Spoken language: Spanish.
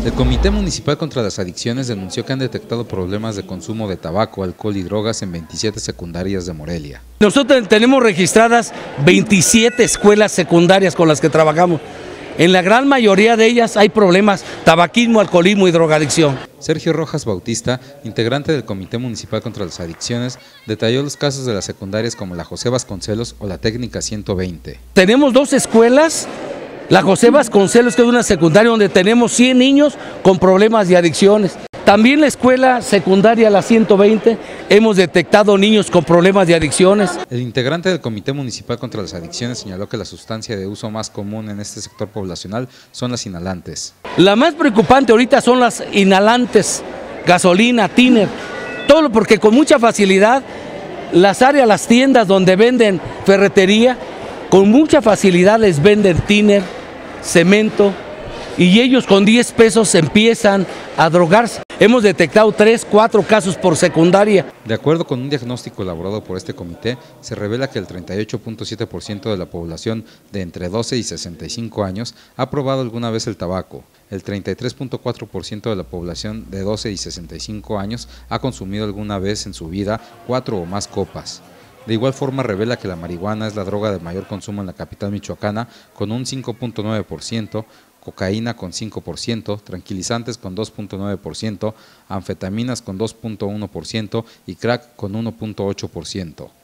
El Comité Municipal contra las Adicciones denunció que han detectado problemas de consumo de tabaco, alcohol y drogas en 27 secundarias de Morelia. Nosotros tenemos registradas 27 escuelas secundarias con las que trabajamos. En la gran mayoría de ellas hay problemas, tabaquismo, alcoholismo y drogadicción. Sergio Rojas Bautista, integrante del Comité Municipal contra las Adicciones, detalló los casos de las secundarias como la José Vasconcelos o la Técnica 120. Tenemos dos escuelas, la José Vasconcelos, que es una secundaria donde tenemos 100 niños con problemas de adicciones. También la escuela secundaria, la 120, hemos detectado niños con problemas de adicciones. El integrante del Comité Municipal contra las Adicciones señaló que la sustancia de uso más común en este sector poblacional son las inhalantes. La más preocupante ahorita son las inhalantes, gasolina, tiner, todo porque con mucha facilidad las tiendas donde venden ferretería, con mucha facilidad les venden tiner, cemento, y ellos con 10 pesos empiezan a drogarse. Hemos detectado 3, 4 casos por secundaria. De acuerdo con un diagnóstico elaborado por este comité, se revela que el 38.7% de la población de entre 12 y 65 años ha probado alguna vez el tabaco. El 33.4% de la población de 12 y 65 años ha consumido alguna vez en su vida 4 o más copas. De igual forma revela que la marihuana es la droga de mayor consumo en la capital michoacana con un 5.9%, cocaína con 5%, tranquilizantes con 2.9%, anfetaminas con 2.1% y crack con 1.8%.